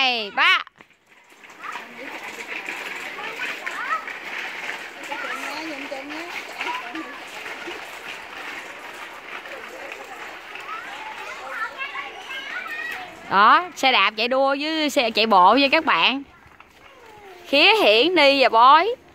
2, 3. Đó, xe đạp chạy đua với xe chạy bộ nha các bạn. Khía Hiển Ni và Bói.